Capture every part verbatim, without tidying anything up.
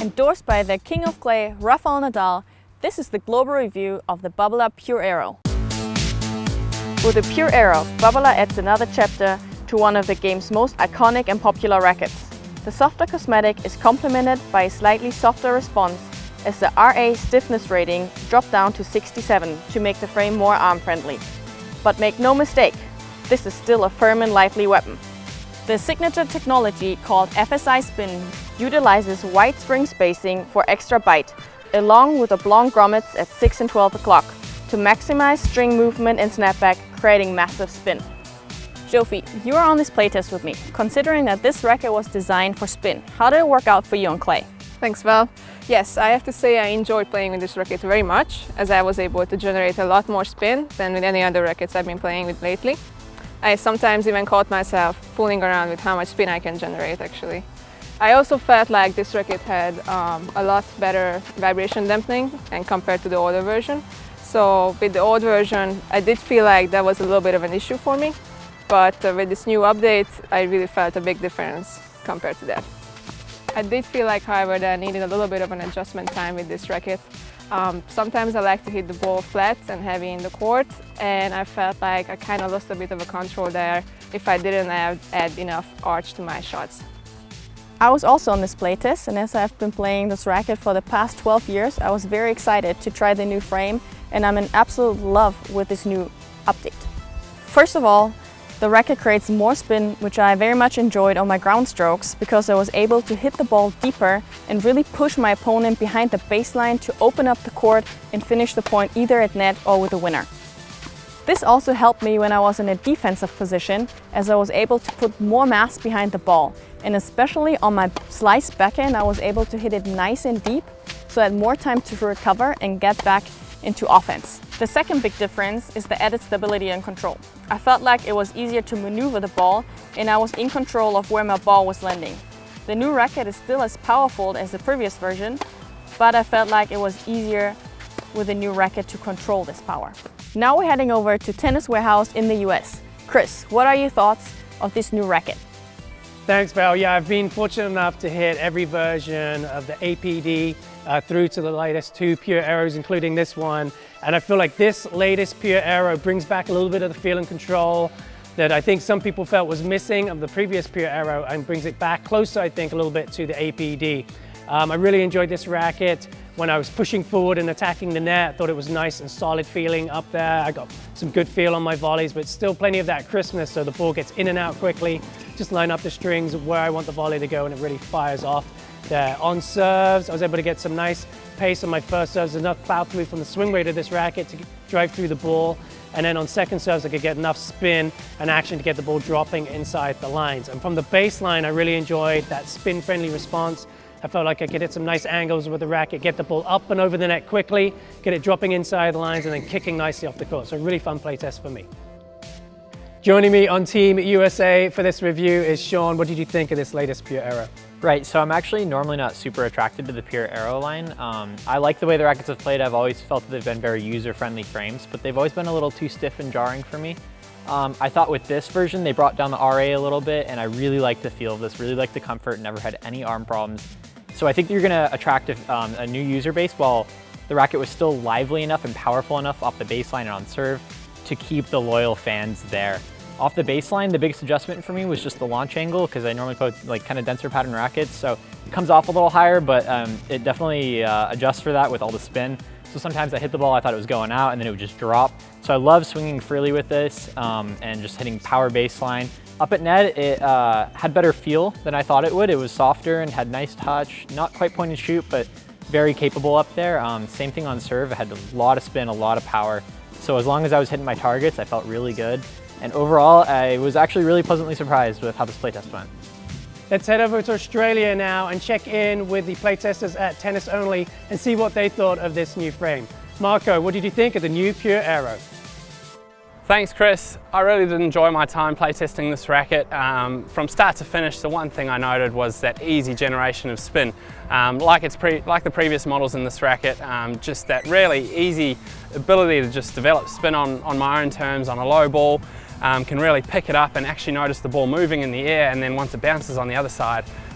Endorsed by the King of Clay, Rafa Nadal, this is the global review of the Babolat Pure Aero. With the Pure Aero, Babolat adds another chapter to one of the game's most iconic and popular rackets. The softer cosmetic is complemented by a slightly softer response, as the R A stiffness rating dropped down to sixty-seven to make the frame more arm-friendly. But make no mistake, this is still a firm and lively weapon. The signature technology called F S I Spin utilizes wide spring spacing for extra bite, along with oblong grommets at six and twelve o'clock, to maximize string movement and snapback, creating massive spin. Jofi, you are on this playtest with me. Considering that this racket was designed for spin, how did it work out for you on clay? Thanks, Val. Yes, I have to say I enjoyed playing with this racket very much, as I was able to generate a lot more spin than with any other rackets I've been playing with lately. I sometimes even caught myself fooling around with how much spin I can generate, actually. I also felt like this racket had um, a lot better vibration dampening and compared to the older version. So with the old version, I did feel like that was a little bit of an issue for me. But uh, with this new update, I really felt a big difference compared to that. I did feel like, however, that I needed a little bit of an adjustment time with this racket. Um, sometimes I like to hit the ball flat and heavy in the court, and I felt like I kind of lost a bit of a control there if I didn't add, add enough arch to my shots. I was also on this playtest, and as I've been playing this racket for the past twelve years, I was very excited to try the new frame, and I'm in absolute love with this new update. First of all, the racket creates more spin, which I very much enjoyed on my ground strokes because I was able to hit the ball deeper and really push my opponent behind the baseline to open up the court and finish the point either at net or with a winner. This also helped me when I was in a defensive position, as I was able to put more mass behind the ball, and especially on my slice backhand I was able to hit it nice and deep, so I had more time to recover and get back into offense. The second big difference is the added stability and control. I felt like it was easier to maneuver the ball, and I was in control of where my ball was landing. The new racket is still as powerful as the previous version, but I felt like it was easier with the new racket to control this power. Now we're heading over to Tennis Warehouse in the U S. Chris, what are your thoughts of this new racket? Thanks, Val. Yeah, I've been fortunate enough to hit every version of the A P D uh, through to the latest two Pure Aeros, including this one. And I feel like this latest Pure Aero brings back a little bit of the feel and control that I think some people felt was missing of the previous Pure Aero, and brings it back closer, I think, a little bit to the A P D. Um, I really enjoyed this racket. When I was pushing forward and attacking the net, I thought it was nice and solid feeling up there. I got some good feel on my volleys, but still plenty of that crispness, so the ball gets in and out quickly. Just line up the strings where I want the volley to go, and it really fires off there. On serves, I was able to get some nice pace on my first serves, enough plow through from the swing rate of this racket to drive through the ball. And then on second serves, I could get enough spin and action to get the ball dropping inside the lines. And from the baseline, I really enjoyed that spin-friendly response. I felt like I could hit some nice angles with the racket, get the ball up and over the net quickly, get it dropping inside the lines, and then kicking nicely off the court. So a really fun play test for me. Joining me on Team U S A for this review is Sean. What did you think of this latest Pure Aero? Right, so I'm actually normally not super attracted to the Pure Aero line. Um, I like the way the rackets have played. I've always felt that they've been very user-friendly frames, but they've always been a little too stiff and jarring for me. Um, I thought with this version, they brought down the R A a little bit, and I really liked the feel of this, really liked the comfort, never had any arm problems. So I think you're gonna attract a, um, a new user base while the racket was still lively enough and powerful enough off the baseline and on serve to keep the loyal fans there. Off the baseline, the biggest adjustment for me was just the launch angle, because I normally play like kind of denser pattern rackets, so it comes off a little higher, but um, it definitely uh, adjusts for that with all the spin. So sometimes I hit the ball, I thought it was going out, and then it would just drop. So I love swinging freely with this um, and just hitting power baseline. Up at net, it uh, had better feel than I thought it would. It was softer and had nice touch, not quite point and shoot, but very capable up there. Um, same thing on serve, it had a lot of spin, a lot of power. So as long as I was hitting my targets, I felt really good. And overall, I was actually really pleasantly surprised with how this playtest went. Let's head over to Australia now and check in with the playtesters at Tennis Only and see what they thought of this new frame. Marco, what did you think of the new Pure Aero? Thanks, Chris. I really did enjoy my time playtesting this racket. Um, from start to finish, the one thing I noted was that easy generation of spin. Um, like, it's pre like the previous models in this racket, um, just that really easy ability to just develop spin on, on my own terms on a low ball. Um, can really pick it up and actually notice the ball moving in the air, and then once it bounces on the other side,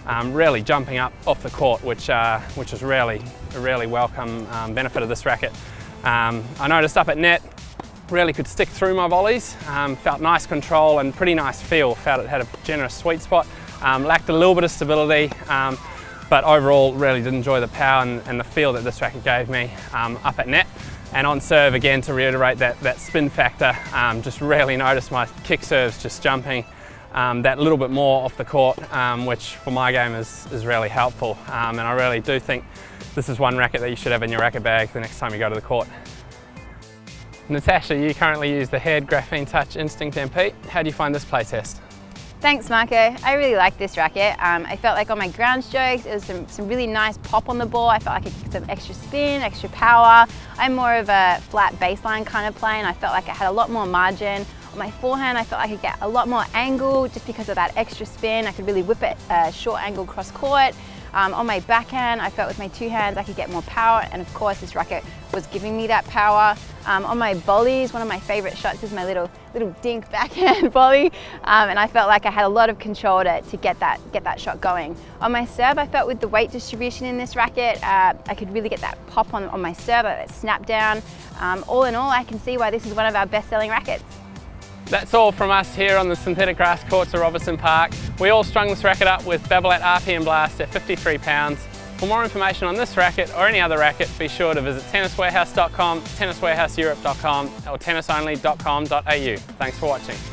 um, really jumping up off the court, which, uh, which is really, a really welcome um, benefit of this racket. Um, I noticed up at net, really could stick through my volleys, um, felt nice control and pretty nice feel, felt it had a generous sweet spot, um, lacked a little bit of stability, um, but overall really did enjoy the power and, and the feel that this racket gave me um, up at net. And on serve, again, to reiterate that, that spin factor, um, just really noticed my kick serves just jumping um, that little bit more off the court, um, which for my game is, is really helpful. Um, and I really do think this is one racket that you should have in your racket bag the next time you go to the court. Natasha, you currently use the Head Graphene Touch Instinct M P. How do you find this playtest? Thanks, Marco. I really like this racket. Um, I felt like on my ground strokes, it was some, some really nice pop on the ball. I felt like I could get some extra spin, extra power. I'm more of a flat baseline kind of play, and I felt like I had a lot more margin. On my forehand, I felt like I could get a lot more angle just because of that extra spin. I could really whip it uh, short angle cross court. Um, on my backhand, I felt with my two hands I could get more power, and of course this racket was giving me that power. Um, on my volleys, one of my favourite shots is my little little dink backhand volley, um, and I felt like I had a lot of control to, to get that get that shot going. On my serve, I felt with the weight distribution in this racket, uh, I could really get that pop on, on my serve, that snap down. Um, all in all, I can see why this is one of our best-selling rackets. That's all from us here on the synthetic grass courts of Robertson Park. We all strung this racket up with Babolat R P M Blast at fifty-three pounds. For more information on this racket or any other racket, be sure to visit tennis warehouse dot com, tennis warehouse europe dot com or tennis only dot com dot A U. Thanks for watching.